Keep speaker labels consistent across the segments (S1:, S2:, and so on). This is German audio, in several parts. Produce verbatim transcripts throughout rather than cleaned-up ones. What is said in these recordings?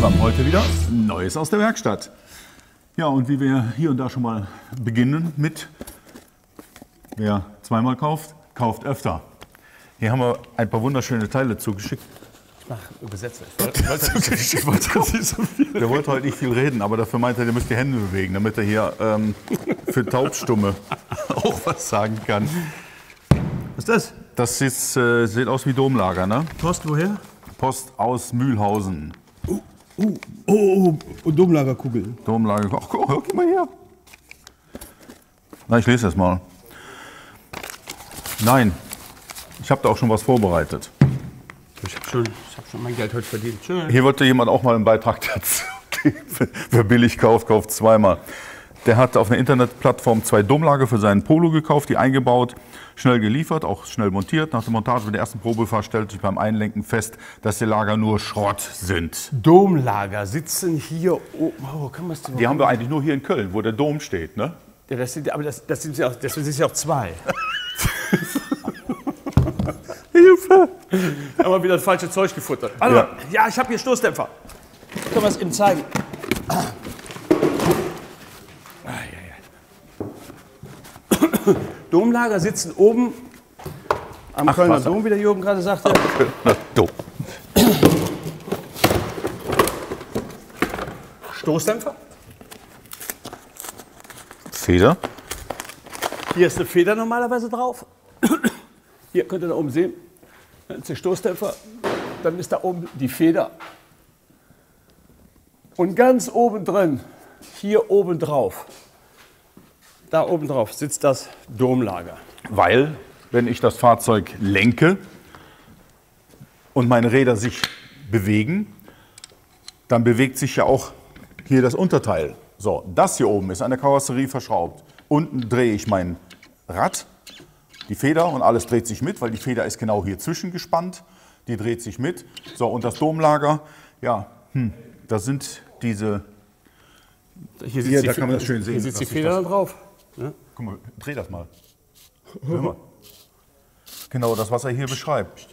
S1: zusammen. Heute wieder Neues aus der Werkstatt. Ja, und wie wir hier und da schon mal beginnen mit, wer zweimal kauft, kauft öfter. Hier haben wir ein paar wunderschöne Teile zugeschickt.
S2: Ich mach Übersetzer. Ich wollte ich wollte nicht so viel.
S1: Der wollte heute nicht viel reden, aber dafür meinte er, der müsste die Hände bewegen, damit er hier ähm, für Taubstumme auch was sagen kann.
S2: Was ist das?
S1: Das ist, äh, sieht aus wie Domlager, ne?
S2: Post woher?
S1: Post aus Mühlhausen.
S2: Uh, uh, oh, oh, Domlagerkugel.
S1: Domlager. Ach, guck, guck mal her. Na, ich lese das mal. Nein, ich habe da auch schon was vorbereitet.
S2: Ich habe schon, ich hab schon mein Geld heute verdient. Schön.
S1: Hier wollte jemand auch mal einen Beitrag dazu geben. Wer billig kauft, kauft zweimal. Der hat auf einer Internetplattform zwei Domlager für seinen Polo gekauft, die eingebaut, schnell geliefert, auch schnell montiert. Nach der Montage bei der ersten Probefahrt stellte sich beim Einlenken fest, dass die Lager nur Schrott sind.
S2: Domlager sitzen hier oben. Oh, kann man das
S1: Die haben wir eigentlich nur hier in Köln, wo der Dom steht, ne?
S2: Ja, das sind, aber das, das sind ja auch, deswegen sind ja auch zwei. Hilfe! Haben wir wieder das falsche Zeug gefuttert. Also, ja. ja, ich habe hier Stoßdämpfer. Können wir es eben zeigen? Domlager sitzen oben am Ach, Kölner Wasser. Dom, wie der Jürgen gerade sagte.
S1: Kölner Dom.
S2: Stoßdämpfer.
S1: Feder.
S2: Hier ist eine Feder normalerweise drauf. Hier könnt ihr da oben sehen. Dann ist der Stoßdämpfer. Dann ist da oben die Feder. Und ganz oben drin, hier oben drauf, da oben drauf sitzt das Domlager.
S1: Weil, wenn ich das Fahrzeug lenke und meine Räder sich bewegen, dann bewegt sich ja auch hier das Unterteil. So, das hier oben ist an der Karosserie verschraubt. Unten drehe ich mein Rad, die Feder, und alles dreht sich mit, weil die Feder ist genau hier zwischen gespannt. Die dreht sich mit. So, und das Domlager, ja, hm, da sind diese...
S2: Hier,
S1: hier
S2: die,
S1: da kann man das schön sehen.
S2: Hier sitzt die Feder drauf.
S1: Ja? Guck mal, dreh das mal. Hör mal. Genau das, was er hier beschreibt.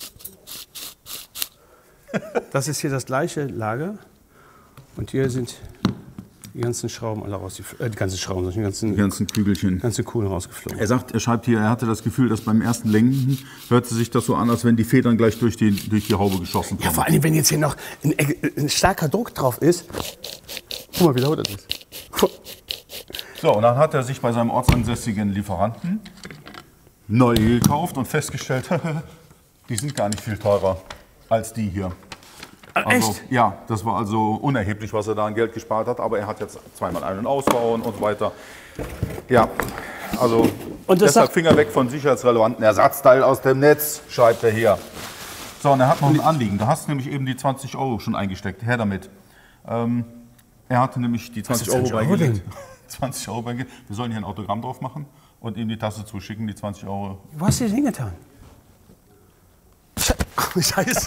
S2: Das ist hier das gleiche Lager. Und hier sind die ganzen Schrauben alle raus, äh, die ganzen Schrauben, die ganzen,
S1: die ganzen Kügelchen.
S2: ganze Kugeln rausgeflogen.
S1: Er sagt, er schreibt hier, er hatte das Gefühl, dass beim ersten Lenken hörte sich das so an, als wenn die Federn gleich durch die, durch die Haube geschossen kommen.
S2: Ja, vor allem, wenn jetzt hier noch ein, ein starker Druck drauf ist. Guck mal, wie laut das ist.
S1: So, und dann hat er sich bei seinem ortsansässigen Lieferanten neu gekauft und festgestellt, die sind gar nicht viel teurer als die hier. Also,
S2: echt?
S1: Ja, das war also unerheblich, was er da an Geld gespart hat, aber er hat jetzt zweimal Ein- und Ausbau und so weiter. Ja, also
S2: und das
S1: deshalb Finger weg von sicherheitsrelevanten Ersatzteil aus dem Netz, schreibt er hier. So, und er hat noch ein Anliegen. Du hast nämlich eben die zwanzig Euro schon eingesteckt. Her damit. Ähm, er hatte nämlich die zwanzig Euro beigelegt. zwanzig Euro beigelegt. Wir sollen hier ein Autogramm drauf machen und ihm die Tasse zuschicken, die zwanzig Euro.
S2: Wo hast du das hingetan? Scheiße.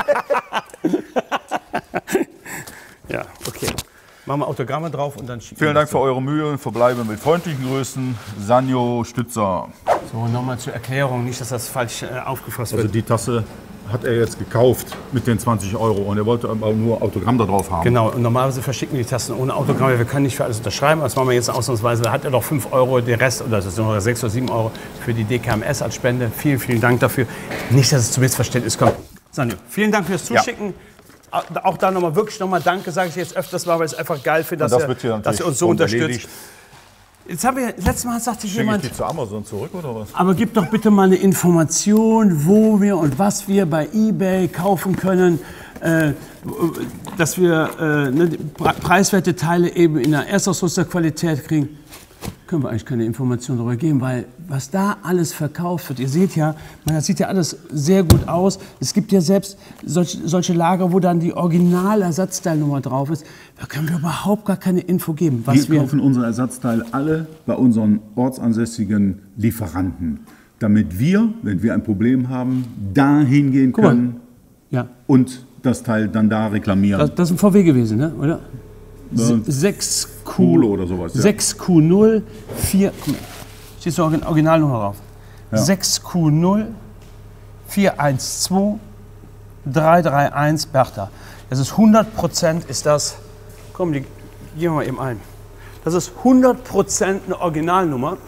S2: Ja, okay. Machen wir Autogramme drauf und dann schicken.
S1: Vielen Dank für eure Mühe. Verbleibe mit freundlichen Grüßen. Sanjo Stützer.
S2: So, nochmal zur Erklärung, nicht, dass das falsch äh, aufgefasst wird.
S1: Also die Tasse hat er jetzt gekauft mit den zwanzig Euro und er wollte aber nur Autogramm da drauf haben.
S2: Genau, und normalerweise verschicken wir die Tassen ohne Autogramm. Wir können nicht für alles unterschreiben, das machen wir jetzt ausnahmsweise. Da hat er doch fünf Euro, der Rest, oder das sind noch sechs oder sieben Euro für die D K M S als Spende. Vielen, vielen Dank dafür. Nicht, dass es zu Missverständnis kommt. Sanjo, vielen Dank fürs Zuschicken. Ja. Auch da nochmal wirklich nochmal Danke, sage ich jetzt öfters mal, weil ich es einfach geil finde, dass,
S1: das
S2: er, dass ihr uns so unterstützt.
S1: Erledigt.
S2: Jetzt haben wir, letztes Mal sagte jemand,
S1: ich die zu Amazon zurück oder was?
S2: Aber gib doch bitte mal eine Information, wo wir und was wir bei eBay kaufen können, äh, dass wir äh, ne, preiswerte Teile eben in der Erstausrüsterqualität kriegen. Können wir eigentlich keine Informationen darüber geben, weil was da alles verkauft wird, ihr seht ja, man, das sieht ja alles sehr gut aus. Es gibt ja selbst solch, solche Lager, wo dann die Original-Ersatzteilnummer drauf ist. Da können wir überhaupt gar keine Info geben. Was
S1: wir, wir kaufen unsere Ersatzteile alle bei unseren ortsansässigen Lieferanten, damit wir, wenn wir ein Problem haben, da hingehen können
S2: ja.
S1: und das Teil dann da reklamieren.
S2: Das, das ist ein V W gewesen, ne? Oder?
S1: Ja.
S2: sechs
S1: Q oder sowas. Ja.
S2: sechs Q null vier. Steht so Originalnummer drauf. Ja. sechs Q null vier eins zwei drei drei eins Bertha. Das ist hundert Prozent ist das, komm, die gehen wir mal eben ein. Das ist hundert Prozent eine Originalnummer.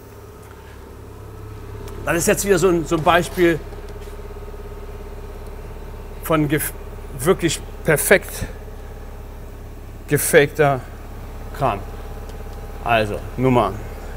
S2: Das ist jetzt wieder so ein, so ein Beispiel von wirklich perfekt gefakter Kram. Also Nummer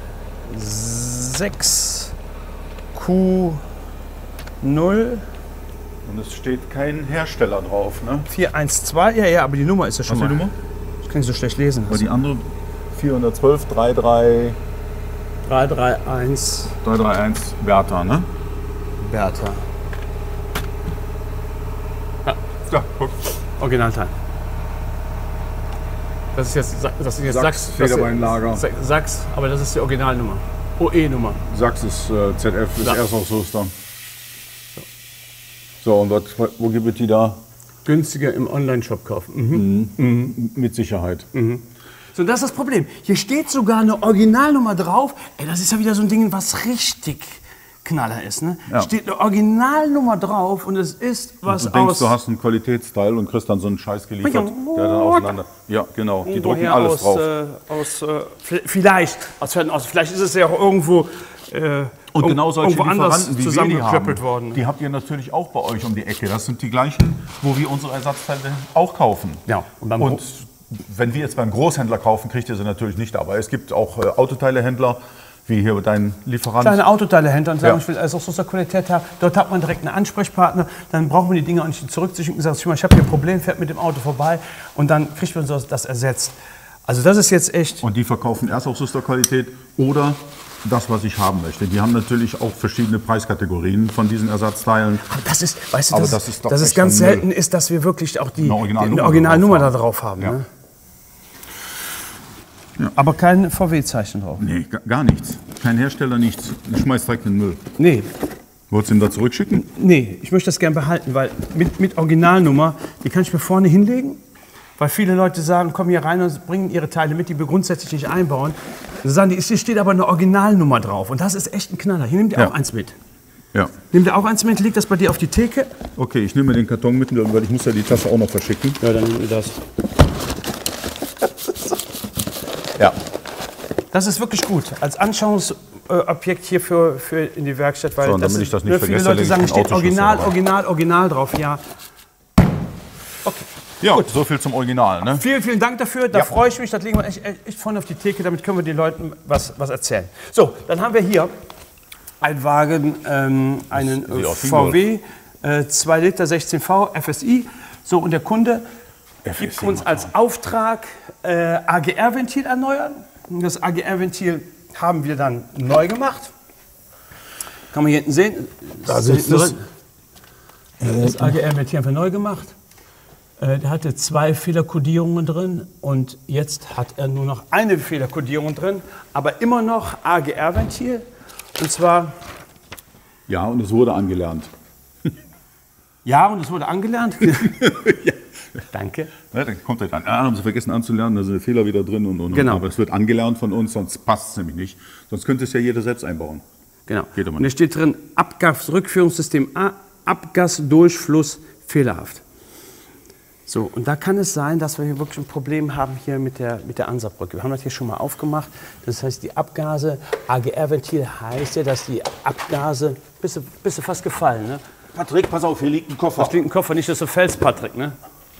S2: sechs Q null.
S1: Und es steht kein Hersteller drauf, ne?
S2: vier eins zwei, ja, ja, aber die Nummer ist ja schon
S1: Was
S2: mal.
S1: die Nummer?
S2: Das kann ich so schlecht lesen.
S1: Aber die andere vierhundertzwölf drei drei
S2: drei drei eins
S1: drei drei eins Bertha, ne?
S2: Bertha. Ja,
S1: Ja, guck.
S2: Originalteil. Das ist jetzt, das ist jetzt
S1: Sachs,
S2: Sachs,
S1: Federbeinlager.
S2: das ist Sachs, aber das ist die Originalnummer. O E-Nummer.
S1: Sachs ist äh, Z F, ist
S2: Ja.
S1: Erstausrüster. So, und was, wo gibt es die da?
S2: Günstiger im Online-Shop kaufen. Mhm.
S1: Mit Sicherheit.
S2: So, das ist das Problem. Hier steht sogar eine Originalnummer drauf. Ey, das ist ja wieder so ein Ding, was richtig Knaller ist. Ne?
S1: Ja.
S2: Steht eine Originalnummer drauf und es ist was
S1: Du denkst,
S2: aus...
S1: du hast einen Qualitätsteil und kriegst dann so einen Scheiß geliefert, der dann auseinander. Ja, genau. Die drucken
S2: Woher
S1: alles
S2: aus,
S1: drauf.
S2: Äh, aus, äh, vielleicht, aus, aus, vielleicht ist es ja auch irgendwo, äh,
S1: Und genau solche
S2: irgendwo anders
S1: Lieferanten, wie wir die
S2: zusammengeklöppelt
S1: haben,
S2: worden.
S1: die habt ihr natürlich auch bei euch um die Ecke. Das sind die gleichen, wo wir unsere Ersatzteile auch kaufen.
S2: Ja, und beim
S1: Und wenn wir jetzt beim Großhändler kaufen, kriegt ihr sie natürlich nicht. Aber es gibt auch äh, Autoteilehändler, wie hier dein Lieferant.
S2: Kleine Autoteilehändler und sagen,
S1: Ja.
S2: ich will alles aus der Qualität haben. Dort hat man direkt einen Ansprechpartner. Dann brauchen wir die Dinge auch nicht zurückzuschicken. Sagt, ich habe hier ein Problem, fährt mit dem Auto vorbei und dann kriegt man das, das ersetzt. Also das ist jetzt echt...
S1: Und die verkaufen Erstausrüsterqualität oder das, was ich haben möchte. Die haben natürlich auch verschiedene Preiskategorien von diesen Ersatzteilen.
S2: Aber das ist, weißt du,
S1: Aber
S2: das,
S1: das ist doch
S2: dass es
S1: echt
S2: ganz
S1: ein Müll.
S2: selten ist, dass wir wirklich auch die
S1: Eine Originalnummer
S2: die, eine Originalnummer da
S1: drauf
S2: drauf haben.
S1: Ja.
S2: Ne? Aber kein V W-Zeichen drauf.
S1: Nee, ga- gar nichts. Kein Hersteller, nichts. Ich schmeiß direkt in den Müll.
S2: Nee,
S1: Wolltest du ihn da zurückschicken?
S2: nee, ich möchte das gerne behalten, weil mit, mit Originalnummer, die kann ich mir vorne hinlegen. Weil viele Leute sagen, kommen hier rein und bringen ihre Teile mit, die wir grundsätzlich nicht einbauen. Dann sagen die, hier steht aber eine Originalnummer drauf. Und das ist echt ein Knaller. Hier nimmt ihr
S1: Ja.
S2: auch eins mit.
S1: Ja.
S2: Nimmt ihr auch eins mit, legt das bei dir auf die Theke.
S1: Okay, ich nehme den Karton mit, weil ich muss ja die Tasse auch noch verschicken.
S2: Ja, dann nimm das.
S1: Ja.
S2: Das ist wirklich gut. Als Anschauungsobjekt hier für, für in die Werkstatt. Weil
S1: So, und damit
S2: ist-
S1: ich das nicht
S2: ne, viele
S1: vergesse,
S2: Leute
S1: lege ich
S2: sagen,
S1: den
S2: steht
S1: Autoschlüssel
S2: Original,
S1: rein.
S2: Original, Original drauf. Ja. Okay.
S1: Ja, so viel zum Original, ne?
S2: Vielen, vielen Dank dafür. Da
S1: Ja.
S2: freue ich mich. Das legen wir echt, echt vorne auf die Theke. Damit können wir den Leuten was, was erzählen. So, dann haben wir hier einen Wagen, ähm, einen
S1: sieht
S2: äh,
S1: aus wie ein
S2: V W, äh, zwei Liter sechzehn V, F S I. So, und der Kunde gibt uns als Auftrag äh, A G R-Ventil erneuern. Und das A G R-Ventil haben wir dann neu gemacht. Kann man hier hinten sehen.
S1: Da
S2: Ist
S1: sitzt
S2: hinten
S1: es.
S2: drin. Das A G R-Ventil haben wir neu gemacht. Äh, Der hatte zwei Fehlerkodierungen drin und jetzt hat er nur noch eine Fehlerkodierung drin, aber immer noch A G R-Ventil. Und zwar,
S1: Ja, und es wurde angelernt.
S2: ja, und es wurde angelernt.
S1: Ja.
S2: Danke.
S1: Ja, dann kommt er dann. Ah, haben sie vergessen anzulernen, da sind Fehler wieder drin und, und
S2: Genau.
S1: und. Aber es wird angelernt von uns, sonst passt es nämlich nicht. Sonst könnte es ja jeder selbst einbauen.
S2: Genau.
S1: Geht aber
S2: Und da steht drin, Abgasrückführungssystem A, Abgasdurchfluss fehlerhaft. So, und da kann es sein, dass wir hier wirklich ein Problem haben hier mit der, mit der Ansaugbrücke. Wir haben das hier schon mal aufgemacht. Das heißt, die Abgase, A G R-Ventil heißt ja, dass die Abgase, bist du, bist du fast gefallen, ne?
S3: Patrick, pass auf, hier liegt ein Koffer.
S2: Das klingt ein Koffer, nicht, dass du fällst, Patrick, ne?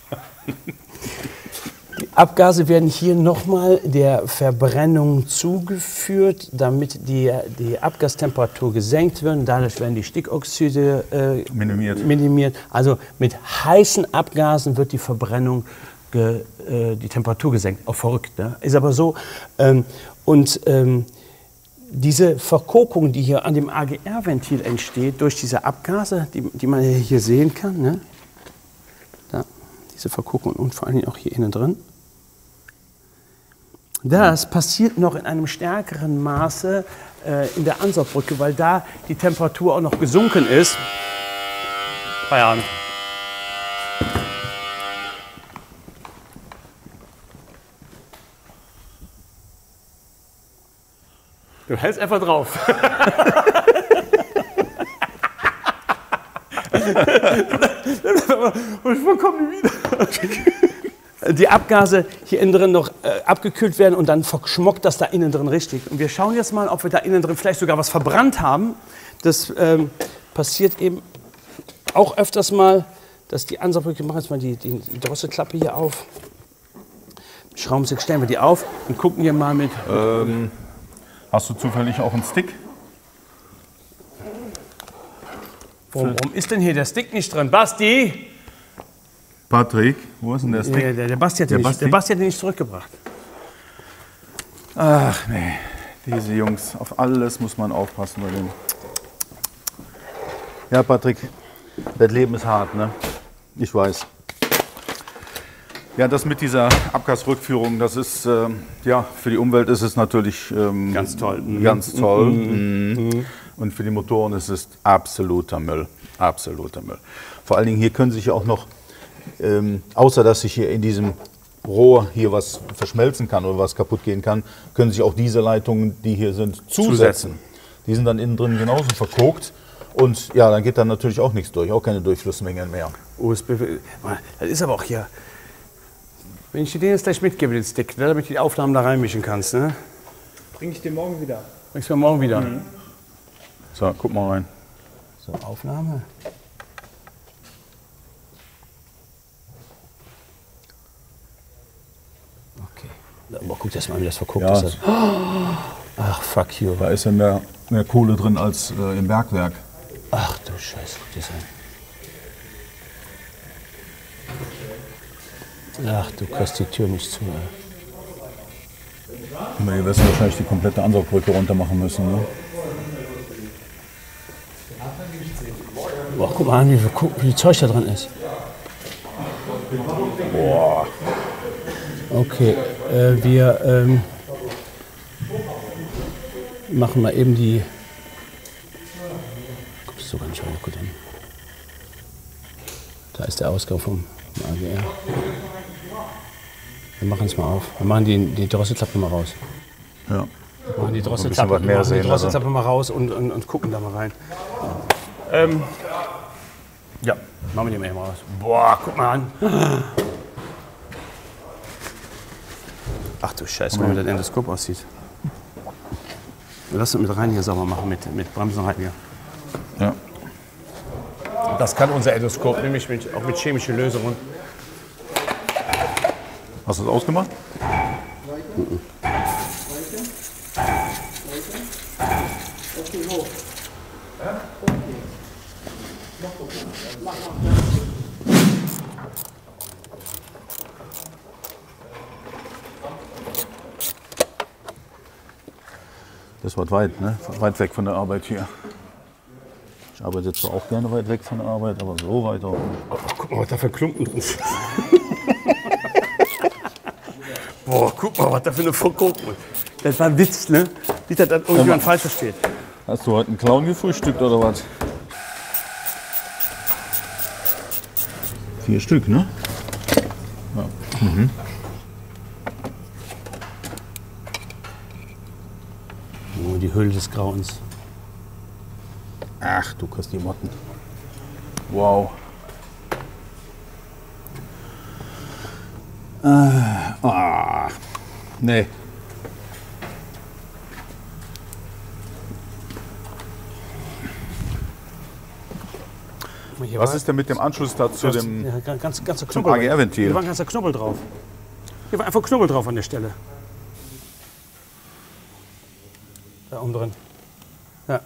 S2: Die Abgase werden hier nochmal der Verbrennung zugeführt, damit die, die Abgastemperatur gesenkt wird. Dadurch werden die Stickoxide äh,
S1: Minimiert.
S2: minimiert. Also mit heißen Abgasen wird die Verbrennung, ge, äh, die Temperatur gesenkt. Auch verrückt, ne? Ist aber so. Ähm, und ähm, diese Verkokung, die hier an dem A G R-Ventil entsteht, durch diese Abgase, die, die man hier sehen kann, ne? Da, diese Verkokung und vor allen Dingen auch hier innen drin. Das passiert noch in einem stärkeren Maße äh, in der Ansaugbrücke, weil da die Temperatur auch noch gesunken ist. Feierabend. Du hältst einfach drauf. Und wann kommen die wieder? die Abgase hier innen drin noch äh, abgekühlt werden und dann verschmockt das da innen drin richtig. Und wir schauen jetzt mal, ob wir da innen drin vielleicht sogar was verbrannt haben. Das ähm, passiert eben auch öfters mal, dass die Ansaugbrücke, ich mache jetzt mal die, die, die Drosselklappe hier auf. Schraubenstick stellen wir die auf und gucken hier mal mit.
S1: Ähm, hast du zufällig auch einen Stick?
S2: Warum, warum ist denn hier der Stick nicht drin? Basti!
S1: Patrick, wo ist denn der Stick?
S2: Der, der, der, Basti hat
S1: Der
S2: den nicht,
S1: Basti?
S2: der Basti hat den nicht zurückgebracht.
S1: Ach nee, diese Jungs, auf alles muss man aufpassen bei denen. Ja, Patrick, das Leben ist hart, ne? Ich weiß. Ja, das mit dieser Abgasrückführung, das ist, äh, ja, für die Umwelt ist es natürlich ähm,
S2: Ganz toll. Mhm.
S1: Ganz toll. Mhm. Und für die Motoren ist es absoluter Müll. Absoluter Müll. Vor allen Dingen hier können sich ja auch noch, ähm, außer dass sich hier in diesem Rohr hier was verschmelzen kann oder was kaputt gehen kann, können sich auch diese Leitungen, die hier sind, zusetzen.
S2: Zusetzen.
S1: Die sind dann innen drin genauso verkokt. Und ja, dann geht dann natürlich auch nichts durch, auch keine Durchflussmengen mehr.
S2: U S B, das ist aber auch hier. Wenn ich dir den jetzt gleich mitgebe, den Stick, ne, damit du die Aufnahmen da reinmischen kannst, ne?
S4: Bring ich den morgen wieder.
S2: Bringst du mir morgen wieder.
S4: Mhm.
S1: So, guck mal rein.
S2: So, Aufnahme. Okay. Aber guck das mal, wie das verguckt
S1: Ja.
S2: ist. Ach, fuck you.
S1: Da ist ja mehr, mehr Kohle drin als äh, im Bergwerk.
S2: Ach du Scheiße, guck das an. Ach, du kriegst die Tür nicht zu. Ey.
S1: Aber hier wirst du wahrscheinlich die komplette Ansaugbrücke runter machen müssen. Ne?
S2: Boah, guck mal an, wie viel, wie viel Zeug da drin ist.
S1: Boah.
S2: Okay, äh, wir ähm, machen mal eben die. Guck das sogar nicht mal gut an. Da ist der Ausgang vom A G R. Wir machen es mal auf. Wir machen die, die Drosselklappe mal raus.
S1: Ja.
S2: Wir machen die
S1: was
S2: Drosselklappe,
S1: mehr
S2: wir machen
S1: sehen,
S2: die Drosselklappe mal raus und, und, und gucken da mal rein. Ähm, ja, machen wir die mal eben raus. Boah, guck mal an. Ach du Scheiße, guck mal, wie das Endoskop aussieht. Lass uns mit rein hier sauber machen, mit, mit Bremsenreiniger.
S1: Ja.
S2: Das kann unser Endoskop, nämlich mit, auch mit chemischen Lösungen.
S1: Hast du es ausgemacht?
S2: Mhm.
S1: Das war weit, ne? Weit weg von der Arbeit hier. Ich arbeite zwar auch gerne weit weg von der Arbeit, aber so weit auch nicht.
S2: Oh, guck mal, was da für Klumpen drin sind. Boah, guck mal, was da für eine Verguckung. Das war ein Witz, ne? Nicht, dass das irgendjemand falsch versteht.
S1: Hast du heute einen Clown gefrühstückt oder was? Vier Stück, ne? Ja. Mhm.
S2: Oh, die Höhle des Grauens.
S1: Ach, du kriegst die Motten. Wow. Äh, ah, nee. Was ist denn mit dem Anschluss da zu dem
S2: Ja, ganz, ganz
S1: zum
S2: Knubbel.
S1: A G R-Ventil?
S2: Hier war ein ganzer Knubbel drauf. Hier war einfach Knubbel drauf an der Stelle. Da oben drin. Ja.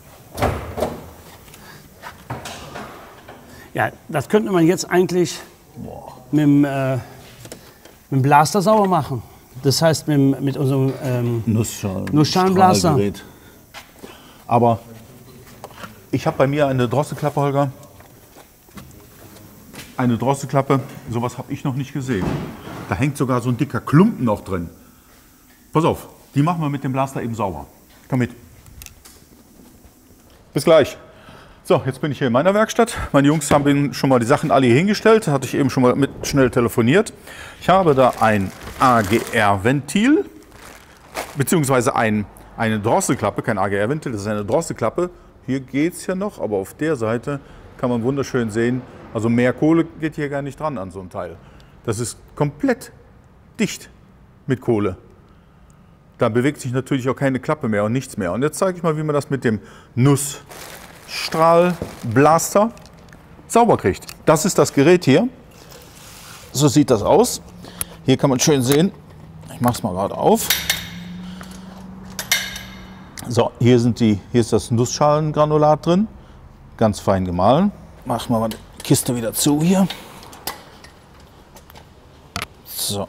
S2: Ja, das könnte man jetzt eigentlich mit dem, äh, mit dem Blaster sauber machen. Das heißt mit, dem- mit unserem ähm,
S1: Nussschalen,
S2: Nussschalenblaster.
S1: Strahlgerät. Aber ich habe bei mir eine Drosselklappe, Holger. Eine Drosselklappe, sowas habe ich noch nicht gesehen. Da hängt sogar so ein dicker Klumpen noch drin. Pass auf, die machen wir mit dem Blaster eben sauber. Komm mit. Bis gleich. So, jetzt bin ich hier in meiner Werkstatt. Meine Jungs haben schon mal die Sachen alle hier hingestellt. Hatte ich eben schon mal mit schnell telefoniert. Ich habe da ein A G R-Ventil, beziehungsweise ein, eine Drosselklappe, kein A G R-Ventil, das ist eine Drosselklappe. Hier geht es ja noch, aber auf der Seite kann man wunderschön sehen, Also mehr Kohle geht hier gar nicht dran an so ein Teil. Das ist komplett dicht mit Kohle. Da bewegt sich natürlich auch keine Klappe mehr und nichts mehr. Und jetzt zeige ich mal, wie man das mit dem Nussstrahlblaster sauber kriegt. Das ist das Gerät hier. So sieht das aus. Hier kann man schön sehen. Ich mache es mal gerade auf. So, hier, sind die, hier ist das Nussschalengranulat drin. Ganz fein gemahlen. Machen wir mal die Kiste wieder zu hier. So.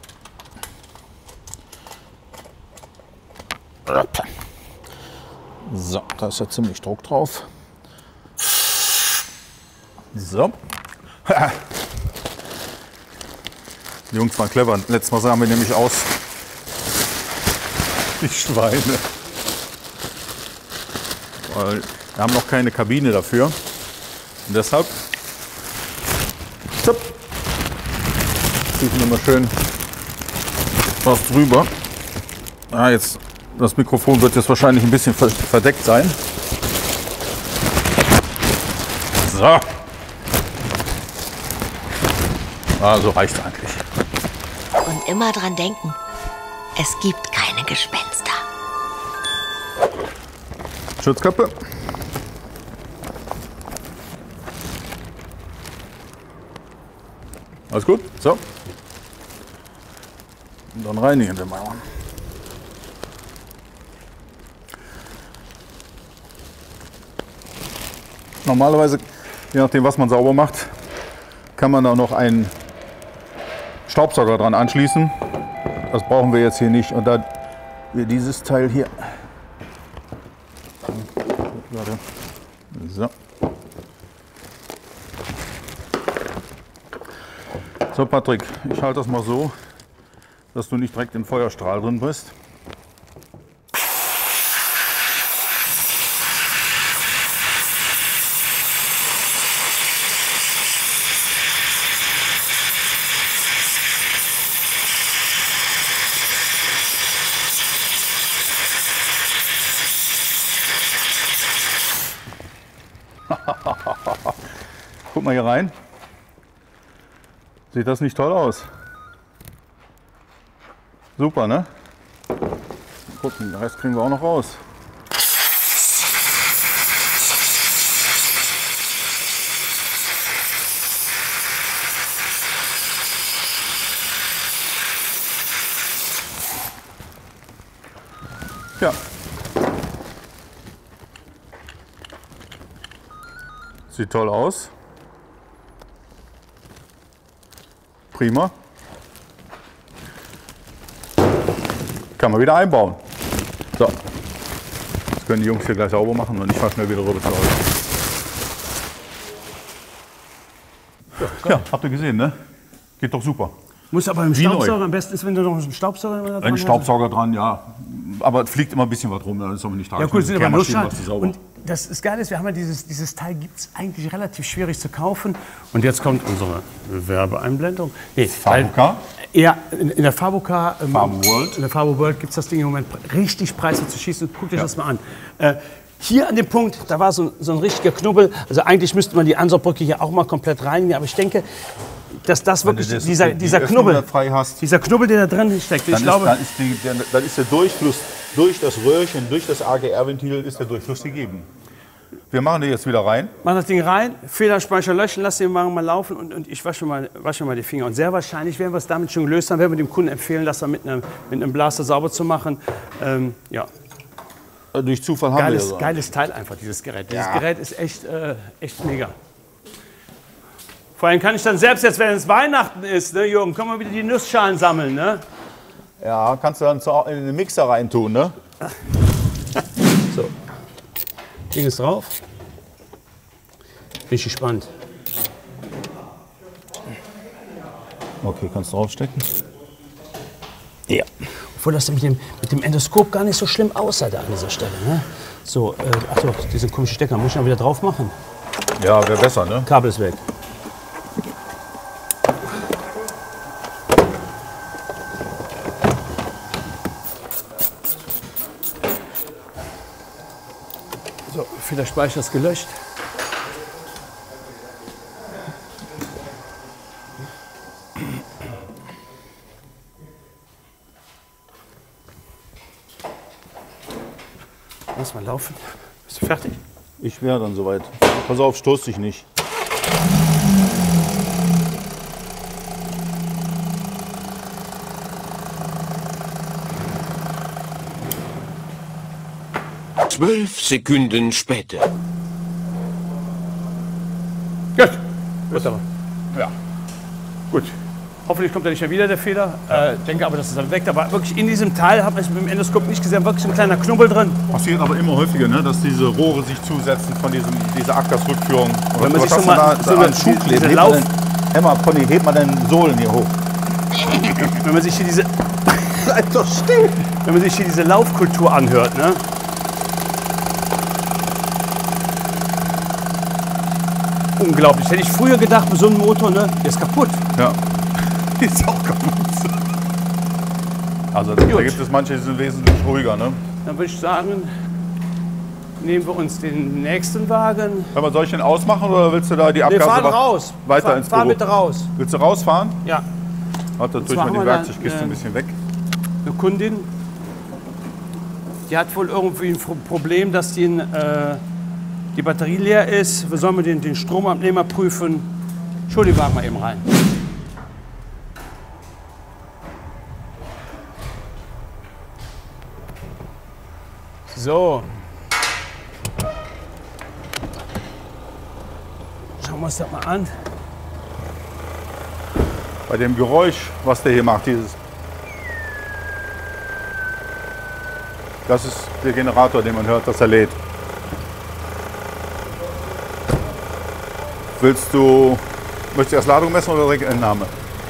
S1: So, da ist ja ziemlich Druck drauf. So. Die Jungs waren clever. Letztes Mal sahen wir nämlich aus wie Schweine. Weil wir haben noch keine Kabine dafür. Und deshalb zip, zieht man mal schön was drüber. Ah, jetzt, das Mikrofon wird jetzt wahrscheinlich ein bisschen verdeckt sein. So. Also reicht eigentlich.
S5: Und immer dran denken, es gibt keine Gespenster.
S1: Schutzkappe. Alles gut? So. Und dann reinigen wir mal. Normalerweise, je nachdem was man sauber macht, kann man da noch einen Staubsauger dran anschließen. Das brauchen wir jetzt hier nicht. Und da wir dieses Teil hier. So. So Patrick, ich halte das mal so, dass du nicht direkt im Feuerstrahl drin bist. Guck mal hier rein. Sieht das nicht toll aus? Super, ne? Gucken, den Rest kriegen wir auch noch raus. Ja. Sieht toll aus. Prima. Kann man wieder einbauen. So. Das können die Jungs hier gleich sauber machen und ich fahre schnell wieder rüber zu Hause. Ja, habt ihr gesehen, ne? Geht doch super.
S2: Muss aber im
S1: Wie neu.
S2: Staubsauger, am besten ist, wenn du noch einen Staubsauger dran
S1: Ein
S2: hast.
S1: Staubsauger dran, ja. Aber es fliegt immer ein bisschen was rum, das ist aber nicht da.
S2: Ja, cool, sind aber Nussschalen.
S1: was die sauber.
S2: Und das ist geil, ist, wir haben ja dieses, dieses Teil gibt es eigentlich relativ schwierig zu kaufen. Und jetzt kommt unsere Werbeeinblendung. Nee,
S1: Fabuka?
S2: Ja, in, in der Fabuka, ähm,
S1: Fabo World.
S2: in der Fabo World gibt es das Ding im Moment richtig preiswert zu schießen. Guckt euch das mal an. Äh, hier an dem Punkt, da war so, so ein richtiger Knubbel. Also eigentlich müsste man die Ansaugbrücke hier auch mal komplett reinigen. Aber ich denke, dass das wirklich
S1: das,
S2: dieser,
S1: die
S2: dieser
S1: Öffnung
S2: Knubbel,
S1: da frei hast,
S2: dieser Knubbel, der da drin steckt. Ich
S1: dann,
S2: glaube,
S1: ist, dann, ist die, der, dann ist der Durchfluss durch das Röhrchen, durch das A G R-Ventil, ist der Durchfluss gegeben. Wir machen den jetzt wieder rein.
S2: mach das Ding rein, Fehlerspeicher löschen, lass den Wagen mal laufen und, und ich wasche mal, wasche mal die Finger. Und sehr wahrscheinlich werden wir es damit schon gelöst haben, werden wir dem Kunden empfehlen, das dann mit einem, mit einem Blaster sauber zu machen. Ähm, ja.
S1: Durch Zufall haben
S2: Geiles,
S1: wir ja so.
S2: geiles Teil einfach, dieses Gerät. Dieses
S1: Ja.
S2: Gerät ist echt, äh, echt mega. Vor allem kann ich dann selbst jetzt, wenn es Weihnachten ist, ne, Jürgen, können wir wieder die Nussschalen sammeln, ne?
S1: Ja, kannst du dann zu- in den Mixer reintun, ne?
S2: So. Ding ist drauf. Bin ich gespannt.
S1: Okay, kannst du draufstecken. Ja.
S2: Obwohl das mit dem, mit dem Endoskop gar nicht so schlimm aussah da an dieser Stelle. Ne? So, äh, achso, diese komischen Stecker, muss ich dann wieder drauf machen?
S1: Ja, wäre besser, ne?
S2: Kabel ist weg. So, Fehlerspeicher ist gelöscht. Lass mal laufen. Bist du fertig?
S1: Ich wäre dann soweit. Pass auf, stoß dich nicht.
S6: Zwölf Sekunden später.
S2: Gut. Gut, aber.
S1: Ja.
S2: Gut. Hoffentlich kommt da nicht mehr wieder der Fehler. Äh, denke aber, dass es dann weg. Aber wirklich in diesem Teil, habe ich mit dem Endoskop nicht gesehen, wirklich ein kleiner Knubbel drin.
S1: Passiert aber immer häufiger, ne? Dass diese Rohre sich zusetzen von diesem, dieser Abgasrückführung.
S2: Wenn man
S1: Was
S2: sich
S1: hast
S2: so
S1: du
S2: mal-
S1: da,
S2: so
S1: da
S2: eine-
S1: an Schuh
S2: diese
S1: kleben? Heb
S2: Lauf-
S1: mal den- Emma, Conny, heb mal deine Sohlen hier hoch.
S2: Wenn man sich hier diese,
S3: Bleib doch still.
S2: wenn man sich hier diese Laufkultur anhört, ne? Unglaublich. Hätte ich früher gedacht, bei so einem Motor, ne? Der ist kaputt.
S1: Ja. Ist auch kaputt. Also da gibt es manche, die sind wesentlich ruhiger, ne?
S2: Dann würde ich sagen, nehmen wir uns den nächsten Wagen.
S1: Aber soll ich den ausmachen oder willst du da die
S2: Wir
S1: Abgase
S2: fahren
S1: wa-
S2: raus.
S1: weiter
S2: Fahr,
S1: ins
S2: fahren
S1: Büro?
S2: bitte raus.
S1: Willst du rausfahren?
S2: Ja.
S1: Warte, tue ich
S2: zwar
S1: mal die
S2: haben wir da,
S1: Werkzeugkiste
S2: äh,
S1: ein bisschen weg.
S2: Eine Kundin, die hat wohl irgendwie ein Pro- Problem, dass die, äh, die Batterie leer ist. Wir sollen wir den, den Stromabnehmer prüfen. Entschuldigung, wagen mal eben rein. So. Schauen wir uns das mal an.
S1: Bei dem Geräusch, was der hier macht, dieses. Das ist der Generator, den man hört, dass er lädt. Willst du, möchtest du erst Ladung messen oder direkt Entnahme?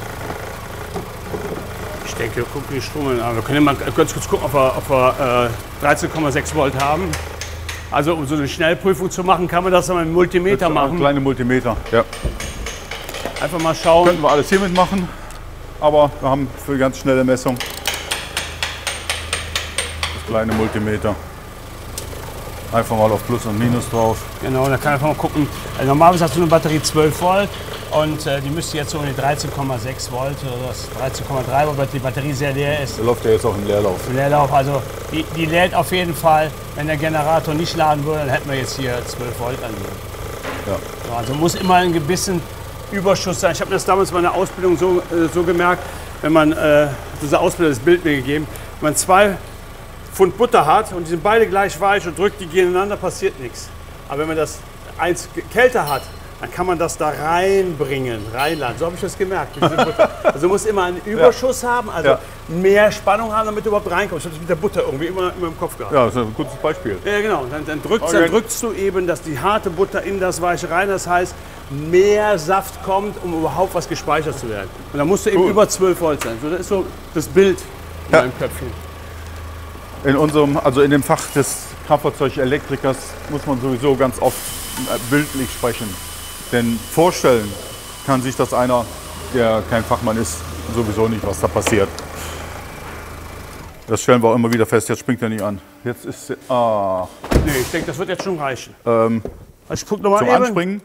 S2: Ich denke, wir gucken die Strom an. Wir können ja mal ganz kurz gucken, ob wir, ob wir äh, dreizehn Komma sechs Volt haben. Also um so eine Schnellprüfung zu machen, kann man das dann mit dem Multimeter machen.
S1: Kleine Multimeter, ja.
S2: Einfach mal schauen.
S1: Könnten wir alles hiermit machen, aber wir haben für ganz schnelle Messung das kleine Multimeter. Einfach mal auf Plus und Minus drauf.
S2: Genau, da kann man einfach mal gucken. Also normalerweise hat so eine Batterie zwölf Volt und äh, die müsste jetzt so um die dreizehn Komma sechs Volt oder das dreizehn Komma drei, weil die Batterie sehr leer ist.
S1: Der läuft ja jetzt auch im Leerlauf.
S2: Leerlauf, also die, die lädt auf jeden Fall. Wenn der Generator nicht laden würde, dann hätten wir jetzt hier zwölf Volt angegeben.
S1: Ja.
S2: Also muss immer ein gewissen Überschuss sein. Ich habe das damals in meiner Ausbildung so, äh, so gemerkt, wenn man, äh, diese Ausbilder das Bild mir gegeben, wenn man zwei Pfund Butter hat und die sind beide gleich weich und drückt die gegeneinander, passiert nichts. Aber wenn man das eins kälter hat, dann kann man das da reinbringen, reinladen. So habe ich das gemerkt. Mit dieser Butter. Also muss immer einen Überschuss haben, also
S1: Ja.
S2: mehr Spannung haben, damit du überhaupt reinkommst. Ich habe das mit der Butter irgendwie immer, immer im Kopf gehabt.
S1: Ja, das ist ein gutes Beispiel.
S2: Ja, genau. Dann, dann, drückst,
S1: Okay.
S2: dann drückst du eben, dass die harte Butter in das Weiche rein. Das heißt, mehr Saft kommt, um überhaupt was gespeichert zu werden. Und dann musst du eben
S1: Cool.
S2: über zwölf Volt sein. So, das ist so das Bild in
S1: Ja.
S2: meinem Köpfchen.
S1: In unserem, also in dem Fach des Kraftfahrzeugelektrikers muss man sowieso ganz oft äh, bildlich sprechen. Denn vorstellen kann sich das einer, der kein Fachmann ist, sowieso nicht, was da passiert. Das stellen wir auch immer wieder fest. Jetzt springt er nicht an. Jetzt ist ah,
S2: Nee, ich denke, das wird jetzt schon reichen.
S1: ähm,
S2: Also ich guck noch mal
S1: zum
S2: eben.
S1: Anspringen.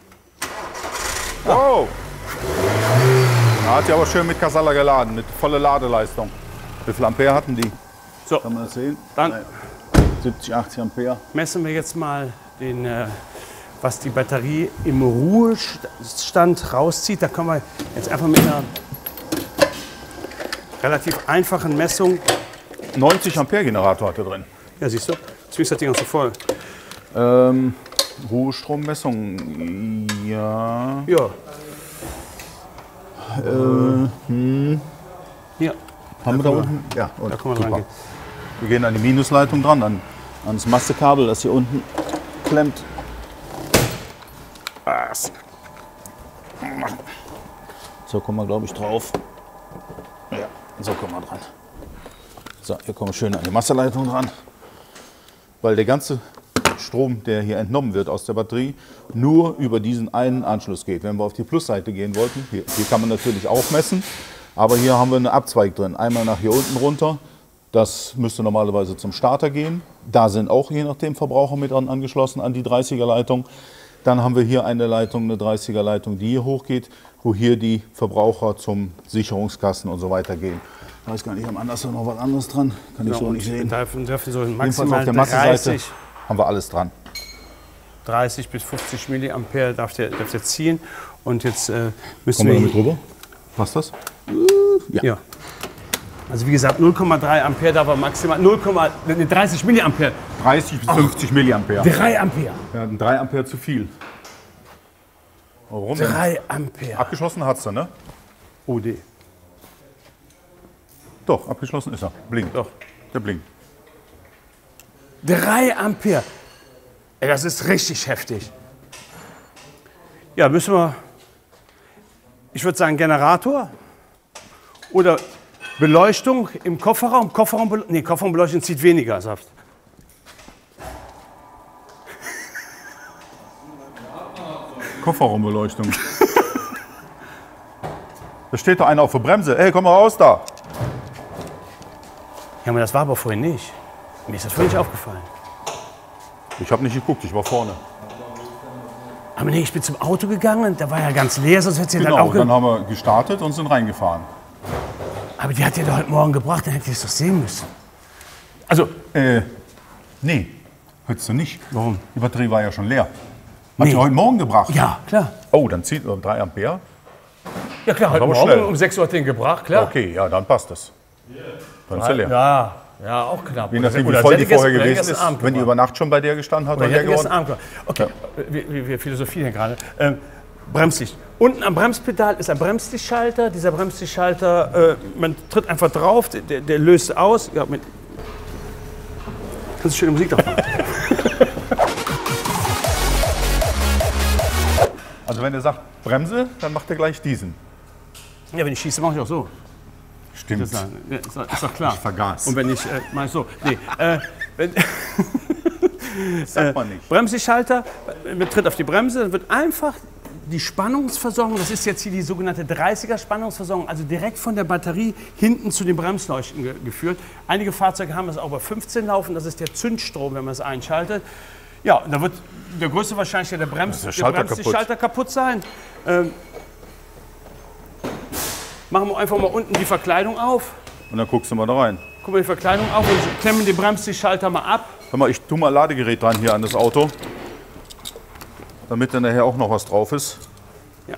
S1: Wow! Da hat sie aber schön mit Casalla geladen, mit voller Ladeleistung. Wie viel Ampere hatten die?
S2: So,
S1: Kann man das sehen?
S2: dann
S1: siebzig, achtzig Ampere.
S2: messen wir jetzt mal, den, äh, was die Batterie im Ruhestand rauszieht. Da können wir jetzt einfach mit einer relativ einfachen Messung.
S1: neunzig Ampere Generator hat er drin.
S2: Ja, siehst du, jetzt ist das Ding auch so voll.
S1: Ähm, Ruhestrommessung, ja.
S2: Ja.
S1: Äh,
S2: Hier,
S1: Haben wir da unten? Ja, und
S2: da kann man
S1: super.
S2: rangehen.
S1: Wir gehen an die Minusleitung dran, an, an das Mastekabel, das hier unten klemmt. So kommen wir, glaube ich, drauf. Ja, so kommen wir dran. So, hier kommen wir schön an die Masseleitung dran. Weil der ganze Strom, der hier entnommen wird aus der Batterie, nur über diesen einen Anschluss geht. Wenn wir auf die Plusseite gehen wollten, hier, hier kann man natürlich auch messen, aber hier haben wir einen Abzweig drin. Einmal nach hier unten runter, das müsste normalerweise zum Starter gehen. Da sind auch je nachdem Verbraucher mit dran angeschlossen an die dreißiger Leitung. Dann haben wir hier eine Leitung, eine dreißiger Leitung, die hier hochgeht, wo hier die Verbraucher zum Sicherungskasten und so weiter gehen. Ich weiß gar nicht, am anderen ist noch was anderes dran. Kann ich
S2: Ja,
S1: so nicht sehen.
S2: dürfen, dürfen so
S1: Jedenfalls
S2: maximal
S1: auf der Masseseite
S2: dreißig,
S1: haben wir alles dran.
S2: dreißig bis fünfzig Milliampere darf der, darf der ziehen. Und jetzt äh, müssen
S1: Kommen wir
S2: wir...
S1: damit rüber? Passt das?
S2: Ja. Also wie gesagt, null Komma drei Ampere darf er maximal... null, ne, dreißig Milliampere.
S1: dreißig bis fünfzig Milliampere.
S2: drei Ampere.
S1: Ja, drei Ampere zu viel. Warum denn?
S2: drei Ampere.
S1: Abgeschlossen hat's er, ne?
S2: O D.
S1: Doch, abgeschlossen ist er. Blinkt.
S2: Doch.
S1: Der blinkt.
S2: drei Ampere. Ey, das ist richtig heftig. Ja, müssen wir... Ich würde sagen Generator oder Beleuchtung im Kofferraum. Kofferraum, nee, Kofferraumbeleuchtung zieht weniger Saft.
S1: Kofferraumbeleuchtung. Da steht doch einer auf der Bremse. Ey, komm mal raus da.
S2: Ja, aber das war aber vorhin nicht. Mir ist das vorhin nicht aufgefallen.
S1: Ich habe nicht geguckt, ich war vorne.
S2: Aber nee, ich bin zum Auto gegangen, da war ja ganz leer, sonst hätte sie dann
S1: Genau,
S2: auch... ge-
S1: dann haben wir gestartet und sind reingefahren.
S2: Aber die hat ja doch heute Morgen gebracht, dann hätte ich es doch sehen müssen. Also,
S1: Äh, nee, hättest du nicht.
S2: Warum?
S1: Die Batterie war ja schon leer. Hat
S2: Nee.
S1: die heute Morgen gebracht?
S2: ja, klar.
S1: Oh, dann zieht er drei Ampere.
S2: Ja, klar, heute
S1: aber
S2: Morgen
S1: schnell.
S2: um sechs Uhr hat den gebracht, klar.
S1: Okay, ja, dann passt das. Dann ist er leer.
S2: Ja, ja, auch knapp.
S1: Je nachdem, wie
S2: Oder
S1: voll
S2: sie
S1: die
S2: hätte
S1: vorher
S2: gestern-
S1: gewesen
S2: gestern
S1: ist.
S2: Abend
S1: Wenn die
S2: gebracht.
S1: über Nacht schon bei der gestanden hat,
S2: Oder
S1: dann
S2: die
S1: leer
S2: hat gestern
S1: geworden.
S2: Abend gemacht. Okay, wir, wir, wir philosophieren hier gerade. Ähm, Bremslicht. Unten am Bremspedal ist ein Bremslichtschalter. Dieser Bremslichtschalter, äh, man tritt einfach drauf, der, der, der löst aus. Ja, mit kannst du schöne Musik drauf machen.
S1: Also wenn er sagt Bremse, dann macht er gleich diesen.
S2: Ja, wenn ich schieße, mache ich auch so.
S1: Stimmt.
S2: Das ist, ja, ist, doch, ist doch klar.
S1: Ich vergaß.
S2: Und wenn ich, äh, mache ich so. Nee, äh, wenn,
S1: Das sagt man nicht.
S2: Bremslichtschalter, man tritt auf die Bremse, dann wird einfach die Spannungsversorgung, das ist jetzt hier die sogenannte dreißiger Spannungsversorgung, also direkt von der Batterie hinten zu den Bremsleuchten ge geführt. Einige Fahrzeuge haben es auch bei fünfzehn laufen, das ist der Zündstrom, wenn man es einschaltet. Ja, und da wird der größte wahrscheinlich der, Brems,
S1: der
S2: der
S1: Schalter
S2: Bremslichtschalter kaputt sein. Ähm, machen wir einfach mal unten die Verkleidung auf.
S1: Und dann guckst du mal da rein.
S2: Gucken wir die Verkleidung auf und klemmen den Bremslichtschalter mal ab.
S1: Hör mal, ich tue mal Ladegerät dran hier an das Auto. Damit dann nachher auch noch was drauf ist.
S2: Ja.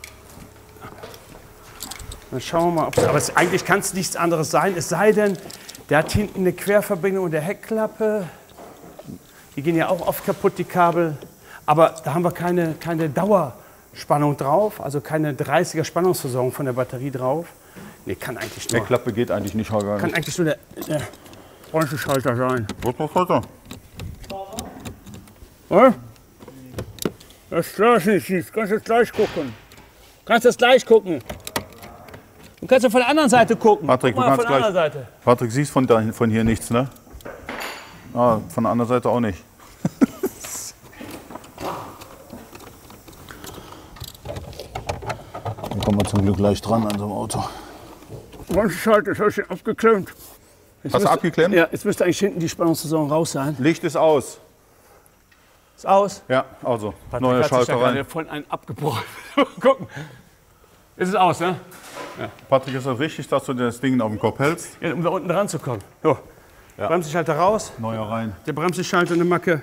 S2: Dann schauen wir mal, ob es, aber es, eigentlich kann es nichts anderes sein, es sei denn, der hat hinten eine Querverbindung der Heckklappe. Die gehen ja auch oft kaputt, die Kabel. Aber da haben wir keine, keine Dauerspannung drauf, also keine dreißiger Spannungsversorgung von der Batterie drauf. Nee, kann eigentlich
S1: Der
S2: nur,
S1: Klappe geht eigentlich nicht, Holger.
S2: kann eigentlich nur der, der Bremslichtschalter sein.
S1: Was macht Holger?
S2: Was? Das ist nicht schief. Kannst jetzt gleich gucken. Kannst jetzt gleich gucken. Du kannst ja von der anderen Seite gucken.
S1: Patrick,
S2: Guck
S1: du
S2: mal
S1: kannst
S2: von der
S1: gleich-
S2: anderen Seite.
S1: Patrick, siehst von, da, von hier nichts, ne? Ah, von der anderen Seite auch nicht. Dann kommen wir zum Glück gleich dran an so einem Auto.
S2: Bremsschalter, das habe ich abgeklemmt. Jetzt
S1: Hast du
S2: müsste-
S1: abgeklemmt?
S2: Ja, jetzt müsste eigentlich hinten die Spannungsversorgung raus sein.
S1: Licht ist aus.
S2: Ist aus.
S1: Ja, also,
S2: Patrick
S1: neuer
S2: hat sich
S1: Schalter
S2: da gerade
S1: rein.
S2: voll einen abgebrochen. Gucken. Ist es aus, ne?
S1: Patrick, ist das richtig, dass du das Ding auf den Kopf hältst?
S2: Ja, um da unten dran zu kommen. So.
S1: Ja.
S2: Bremslichtschalter raus.
S1: Neuer rein.
S2: Der Bremslichtschalter eine Macke.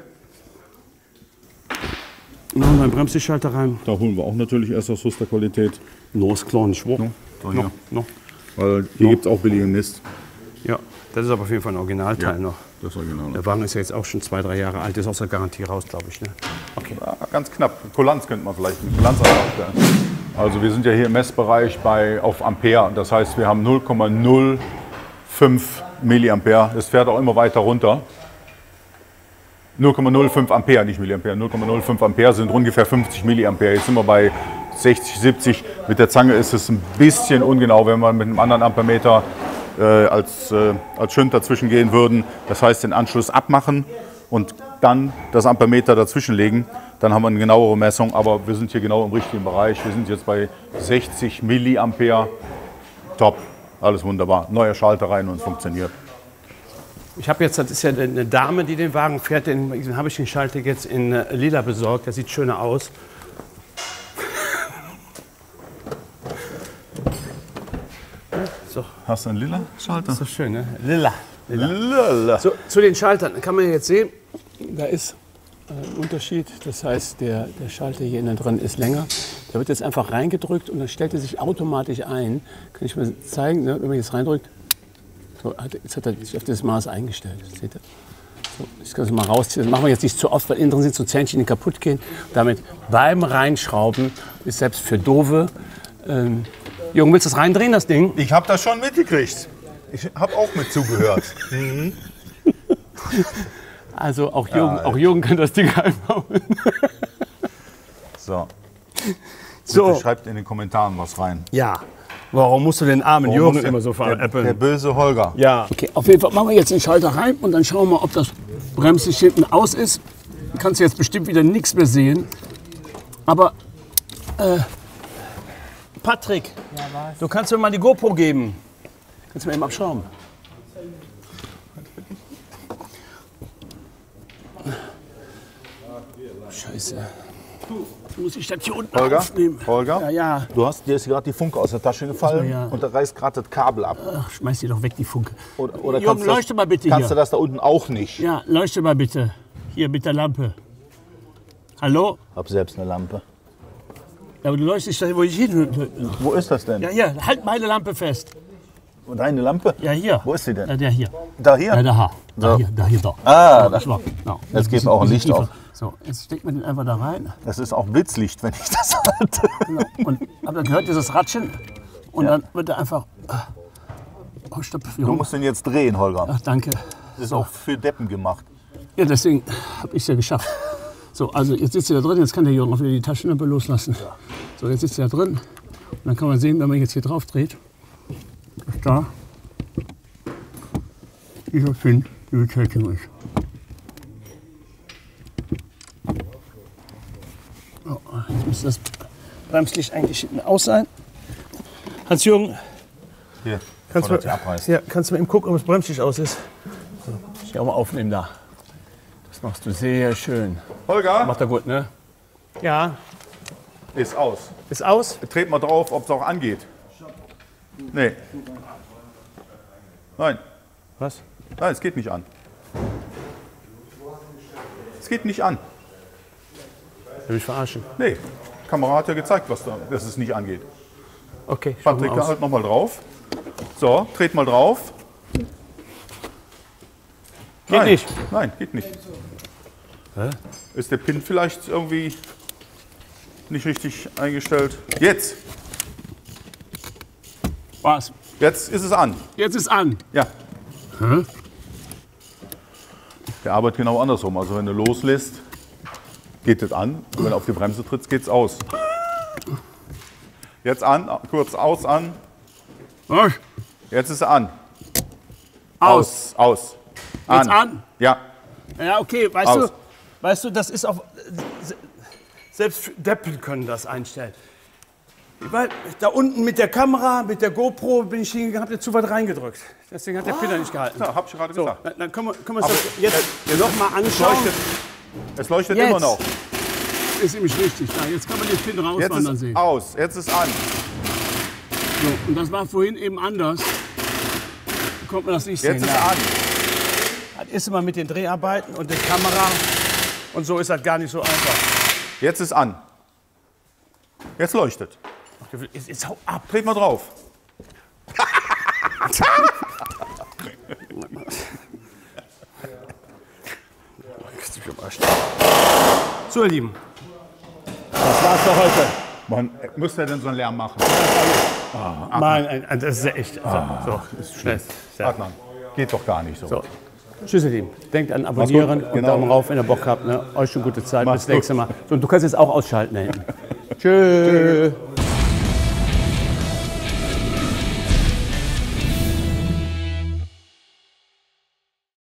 S2: Und dann beim Bremslichtschalter rein.
S1: Da holen wir auch natürlich erst aus höchster Qualität.
S2: No, ist klar, nicht wahr?
S1: So,
S2: No,
S1: hier.
S2: no.
S1: Weil hier gibt es auch billigen Mist.
S2: Ja, das ist aber auf jeden Fall ein Originalteil noch.
S1: Das war genau.
S2: Der Wagen ist ja jetzt auch schon zwei, drei Jahre alt, ist aus der Garantie raus, glaube ich. Ne? Okay.
S1: Ja, ganz knapp. Kulanz könnte man vielleicht mit Kulanz erwarten. Also wir sind ja hier im Messbereich bei, auf Ampere. Das heißt, wir haben null Komma null fünf Milliampere. Das fährt auch immer weiter runter. null Komma null fünf Ampere, nicht Milliampere. null Komma null fünf Ampere sind ungefähr fünfzig Milliampere. Jetzt sind wir bei sechzig, siebzig. Mit der Zange ist es ein bisschen ungenau, wenn wir mit einem anderen Ampermeter äh, als, äh, als Schund dazwischen gehen würden. Das heißt, den Anschluss abmachen und dann das Ampermeter dazwischen legen. Dann haben wir eine genauere Messung, aber wir sind hier genau im richtigen Bereich. Wir sind jetzt bei sechzig Milliampere. Top, alles wunderbar. Neuer Schalter rein und es funktioniert.
S2: Ich habe jetzt, das ist ja eine Dame, die den Wagen fährt, den habe ich den Schalter jetzt in äh, lila besorgt. Der sieht schöner aus.
S1: Hast du einen lila Schalter?
S2: Das ist doch schön, ne? Lila.
S1: Lila.
S2: So, zu den Schaltern kann man jetzt sehen, da ist ein Unterschied. Das heißt, der, der Schalter hier innen drin ist länger. Der wird jetzt einfach reingedrückt und dann stellt er sich automatisch ein. Kann ich mal zeigen, ne? Wenn man jetzt reindrückt. So, jetzt hat er sich auf das Maß eingestellt. Seht ihr? So, ich kann es mal rausziehen. Das machen wir jetzt nicht zu oft, weil innen drin sind so Zähnchen, die kaputt gehen. Damit beim Reinschrauben ist selbst für Doofe. Ähm, Jürgen, willst du das reindrehen, das Ding?
S1: Ich habe das schon mitgekriegt. Ich habe auch mit zugehört. Mhm.
S2: Also auch Jürgen, auch Jürgen kann das Ding einbauen.
S1: So.
S2: So.
S1: Bitte schreibt in den Kommentaren was rein.
S2: Ja. Warum musst du den armen
S1: Warum
S2: Jürgen
S1: muss der-
S2: immer so
S1: Der, der
S2: veräppeln?
S1: böse Holger.
S2: Ja. Okay, auf jeden Fall machen wir jetzt den Schalter rein und dann schauen wir, ob das Bremslicht hinten aus ist. Du kannst jetzt bestimmt wieder nichts mehr sehen. Aber äh, Patrick, du kannst mir mal die GoPro geben. Kannst du mir eben abschrauben. Scheiße. Muss ich das hier unten
S1: Holger?
S2: aufnehmen?
S1: Holger?
S2: Ja, ja.
S1: Du hast, dir ist gerade die Funke aus der Tasche gefallen
S2: Ach so, ja.
S1: und da reißt gerade das Kabel ab.
S2: Ach, schmeiß die doch weg, die Funke.
S1: Oder, oder
S2: Jürgen,
S1: kannst, du das,
S2: leuchte mal bitte
S1: kannst
S2: hier.
S1: du das da unten auch nicht?
S2: Ja, leuchte mal bitte. Hier mit der Lampe. Hallo?
S1: Hab selbst eine Lampe.
S2: Ja, aber du leuchtest da, wo ich hin.
S1: Wo ist das denn?
S2: Ja, hier, halt meine Lampe fest.
S1: Deine Lampe?
S2: Ja, hier.
S1: Wo ist sie denn?
S2: Ja, der hier.
S1: Da hier?
S2: Ja, da, da,
S1: So.
S2: hier, da, hier, da.
S1: Ah,
S2: Ja,
S1: da.
S2: schwach. Genau.
S1: Jetzt geht
S2: Bisschen-
S1: auch ein
S2: bisschen
S1: Licht
S2: tiefer.
S1: auf.
S2: So, jetzt steckt man den einfach da rein.
S1: Das ist auch Blitzlicht, wenn ich das halte.
S2: Genau. Und aber dann gehört dieses Ratschen. Und dann wird er einfach. Oh, stopp. Wie
S1: Du
S2: rum?
S1: musst den jetzt drehen, Holger.
S2: Ach, danke.
S1: Das ist auch für Deppen gemacht.
S2: Ja, deswegen habe ich es ja geschafft. So, also jetzt sitzt er da drin, jetzt kann der Jürgen auch wieder die Taschenlampe loslassen. So, jetzt sitzt er da drin. Und dann kann man sehen, wenn man jetzt hier drauf dreht, dass da dieser Pin die Betätigung ist. So, jetzt müsste das Bremslicht eigentlich hinten aus sein. Hans-Jürgen,
S1: Hier,
S2: kannst,
S1: bevor
S2: du-
S1: das hier abreißt.
S2: ja, kannst du mal eben gucken, ob das Bremslicht aus ist? So, ich auch mal aufnehmen da. Das machst du sehr schön.
S1: Holger,
S2: Macht er gut, ne? Ja.
S1: ist aus.
S2: Ist aus?
S1: Tret mal drauf, ob es auch angeht. Nee. Nein,
S2: Was?
S1: nein, es geht nicht an. Es geht nicht an.
S2: Will mich verarschen?
S1: Nee, die Kamera hat ja gezeigt, was da, dass es nicht angeht.
S2: Okay, schau
S1: Patrick,
S2: mal aus.
S1: halt noch mal drauf. So, tret mal drauf.
S2: Geht
S1: Nein,
S2: nicht.
S1: Nein, geht nicht. Ist der Pin vielleicht irgendwie nicht richtig eingestellt? Jetzt,
S2: Was?
S1: jetzt ist es an.
S2: Jetzt ist an.
S1: Ja. Der arbeitet genau andersrum. Also wenn du loslässt, geht es an. Und wenn du auf die Bremse trittst, geht es aus. Jetzt an, kurz aus, an.
S2: Was?
S1: Jetzt ist er an.
S2: Aus.
S1: Aus.
S2: Jetzt an?
S1: Ja.
S2: Ja, okay, weißt
S1: Aus.
S2: du, weißt du, das ist auch, se- selbst Deppen können das einstellen. Weil da unten mit der Kamera, mit der GoPro bin ich hingegangen, hab dir zu weit reingedrückt. Deswegen hat der Pinner nicht gehalten.
S1: Ja, hab ich gerade
S2: So,
S1: gesagt.
S2: dann, dann können wir, können wir uns das jetzt noch mal
S1: Es
S2: anschauen.
S1: leuchtet, es leuchtet
S2: Jetzt.
S1: immer noch.
S2: Ist nämlich richtig. Ja, jetzt kann man den Pin
S1: Jetzt
S2: rauswandern
S1: ist
S2: sehen.
S1: aus. Jetzt ist an.
S2: So, und das war vorhin eben anders. Da konnte man das nicht
S1: Jetzt
S2: sehen.
S1: ist
S2: Ja.
S1: an.
S2: Das ist immer mit den Dreharbeiten und der Kamera. Und so ist das gar nicht so einfach.
S1: Jetzt ist an. Jetzt leuchtet.
S2: Jetzt, jetzt hau ab.
S1: Tret mal drauf.
S2: So, ihr Lieben. Das war's für heute.
S1: Man müsste denn so einen Lärm machen.
S2: Nein, ein- ein- das ist ja echt. So, ist schnell. Ja.
S1: Adnan, geht doch gar nicht so.
S2: So. Tschüss, ihr Lieben. Denkt an Abonnieren
S1: gut,
S2: und
S1: genau.
S2: Daumen rauf, wenn ihr Bock habt. Ne? Euch schon gute Zeit.
S1: Mach's
S2: Bis nächstes Mal. So, und du kannst jetzt auch ausschalten da hinten. Tschüss.